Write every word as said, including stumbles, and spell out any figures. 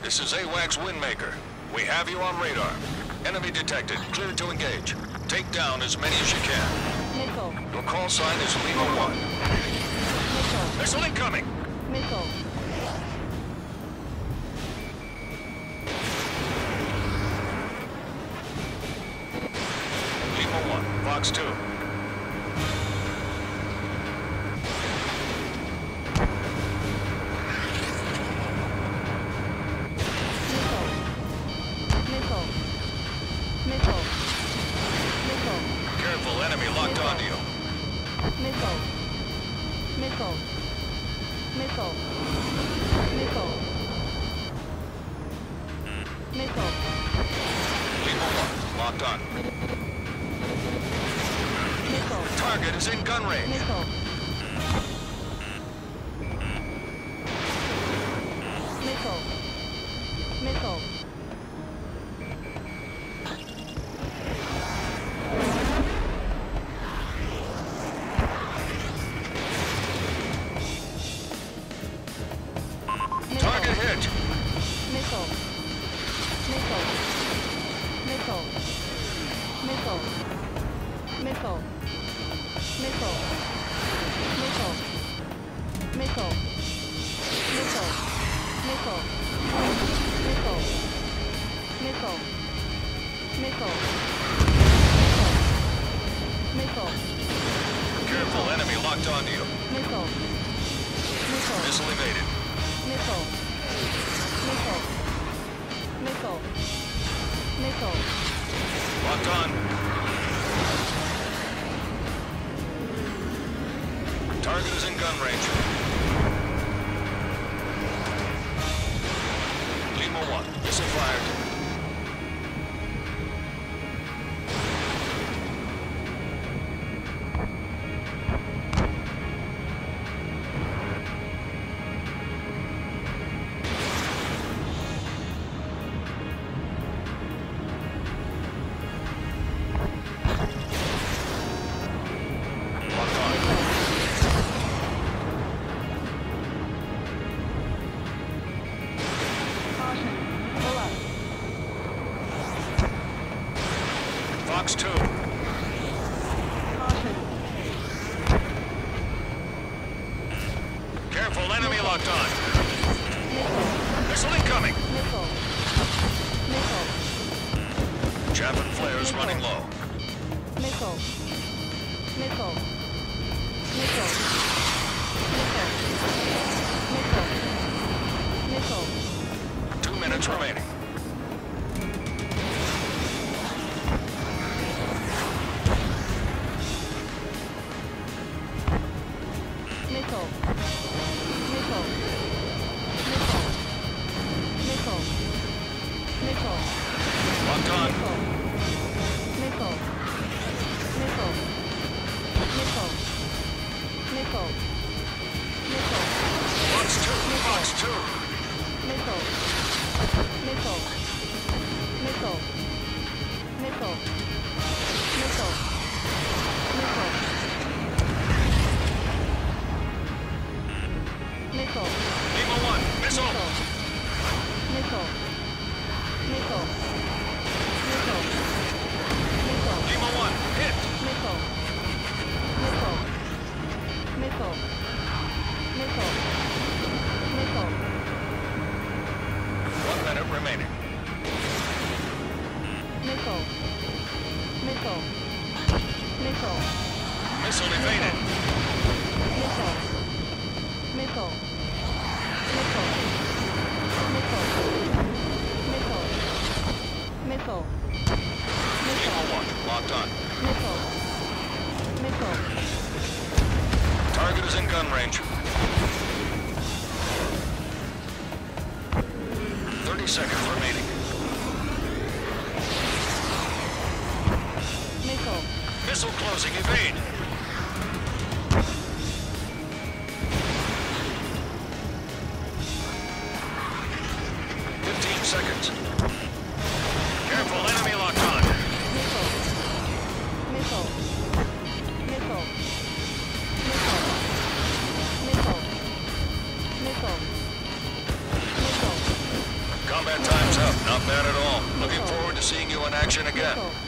This is AWACS Windmaker. We have you on radar. Enemy detected. Clear to engage. Take down as many as you can. Missile. Your call sign is Lima one. Missile. Missile incoming! Missile. Lima one, Fox two. Missile. Missile. Missile. Careful, enemy locked onto you. Missile. Missile. Missile. Missile. Missile. Lima one, locked on. Missile. Target is in gun range. Missile. Missile. Missile. Target hit. Missile. Missile. Missile. Missile. Missile. Missile. Missile. Missile. Missile. Missile. Missile. Missile. Missile. Missile. Careful, enemy locked onto you. Missile. Missile. Missile evaded. Missile. Missile. Missile. Missile. Locked on. Target is in gun range. Lima one, missile fired. Locked on. Caution. Pull up. Fox two. Caution. Careful, enemy locked on. Missile. Missile incoming. Missile. Missile. Chaff and flares running low. Missile. Missile. Missile. Missile. Missile. Missile. Two minutes remaining. Missile. Missile. Missile. Missile. Missile. Locked on. Missile. Missile. Missile. Missile. Missile. Fox two. Fox two. Missile. Missile. Missile. Missile. Missile. Missile. Missile. Lima one, missile. Missile. Missile. Missile. Missile. Lima one, hit. Missile. Missile. Missile. Missile. Missile. One minute remaining. Missile. Missile. Missile. Missile evaded. Missile. Missile. Missile. Missile. Missile. Missile. Lima one, locked on. Missile. Missile. Target is in gun range. Thirty seconds remaining. Missile. Missile closing, evade. Fifteen seconds. Careful, enemy locked on. Missile. Missile. Missile. Missile. Missile. Missile. Missile. Combat time's up. Not bad at all. Looking forward to seeing you in action again. Missile.